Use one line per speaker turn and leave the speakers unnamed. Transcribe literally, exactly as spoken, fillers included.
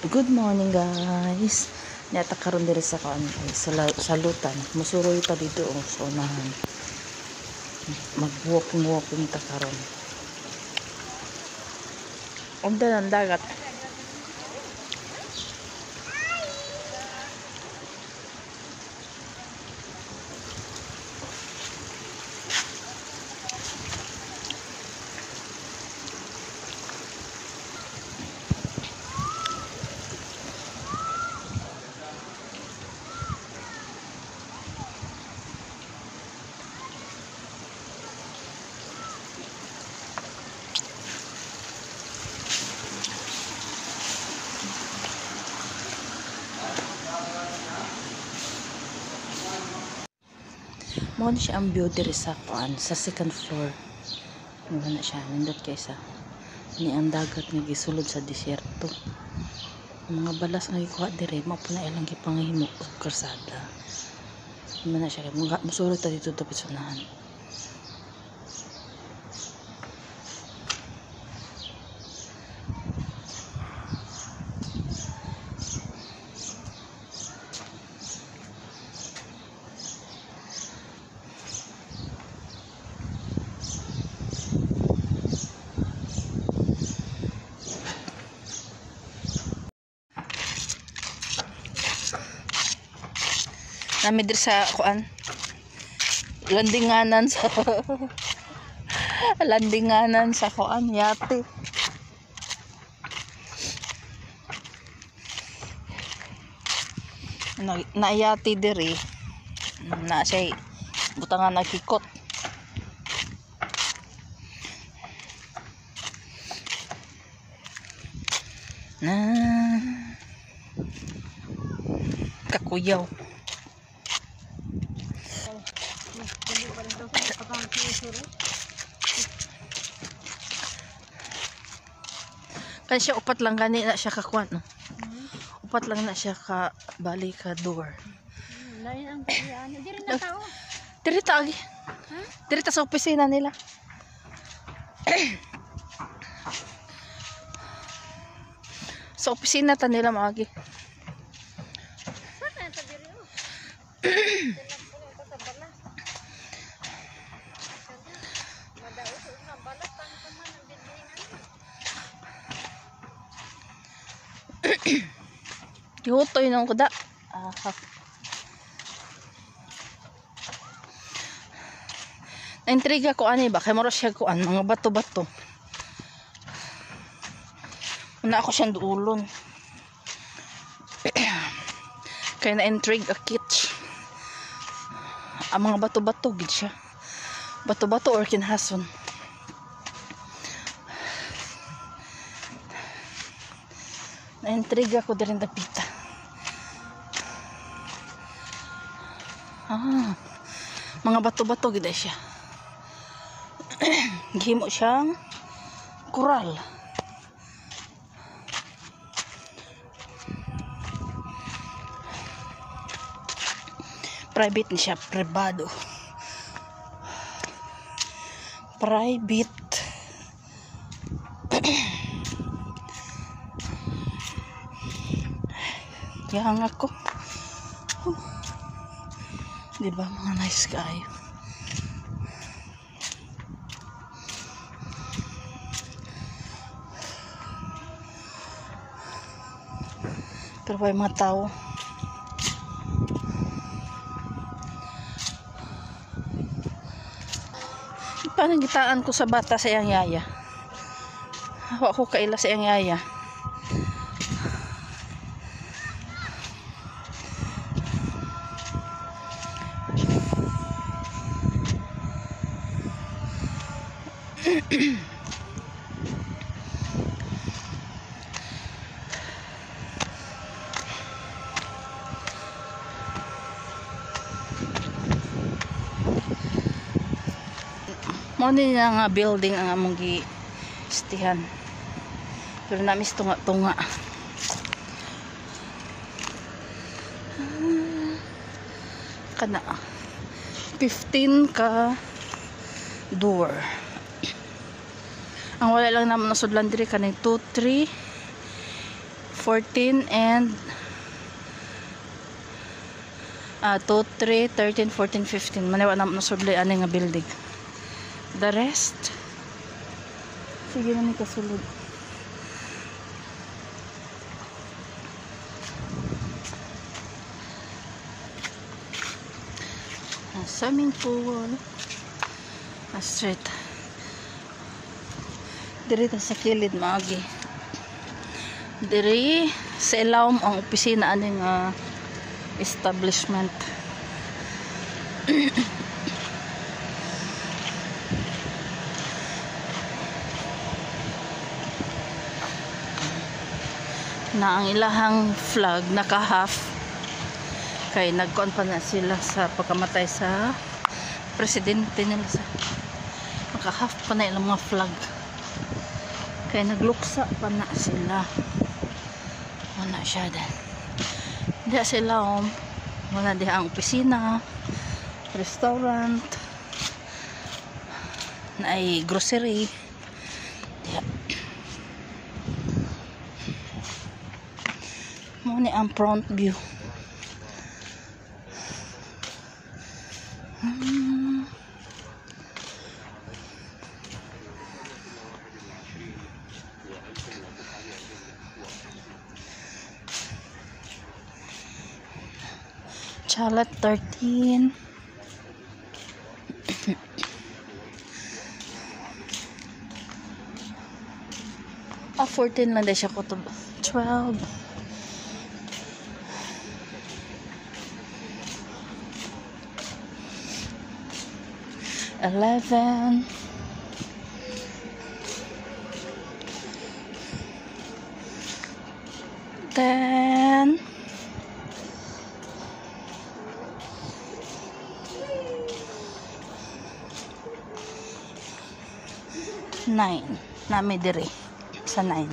Good morning guys. Nata karon diri sa kan sa salutan. Musuroy pa dito oh, sa unahan. Mag-walking walking ta karon. Unda ang dagat. Mo na siya ang view diri sa kuan sa second floor. Mo na siya nindot kaysa ni ang dagat nga gisulod sa disyerto. Mga balas nga gikuha diri mao na ilang gipangahimo og karsada. Mo na siya musulod ta dito sa pisunahan. Nami dir sa kuan landinganan sa landinganan sa kuan yate. Na, na yate diri na siya butangan nakikot. Na kakuyaw. Kan siya upat lang gani na siya kakuan no. Hmm? Upat lang na siya ka bali ka door. Hmm, lain ang ano diri na tao. Diri ta agi. Ha? Diri ta sa opisina nila. Sa opisina ta nila maagi. Saan ta diri oh? Yutoy ng kuda. Ah. Na-intriga ko ani ba kay moro siya ko an mga bato-bato. Una ako siyang duulon. Kaya na-intrigue akit. Ang mga bato-bato gid siya. Bato-bato or kinhason. Na-intriga ko din dapita. Ah, mga bato-bato gid siya. Gihimo siyang kural. Private ni siya, privado. Private. Yang ako. Oh. Diba mga nice guy. Pero may mga tao. Paano gitaan ko sa bata sa iyang yaya? Hawa ko kaila sa iyang yaya. Mo ni nga building ang among gi-istihan. Pero namis tunga-tunga. Kana fifteen ka door. Ang wala lang naman nasudlan diri kaning two, three, fourteen and uh, two, three, thirteen, fourteen, fifteen. Maniwa na nasudli ani nga building. The rest, sige na ni kasulod. A swimming pool, a street. Diri ta sa kilid maagi. Diri sa ilawom ang opisina aning uh, establishment. Na ang ilahang flag naka half kay nagkuan pa na sila sa pagkamatay sa presidente nila sa naka half pa na ilang mga flag kay nagluksa pa na sila. Wala siya din. Hindi sila um, wala di ang opisina, restaurant, na ay grocery. Diya. Muna ang front view. Hmm. Chalet thirteen. Ah, fourteen lang din siya ko to. twelve. eleven. ten. nine. Nami diri sa nine.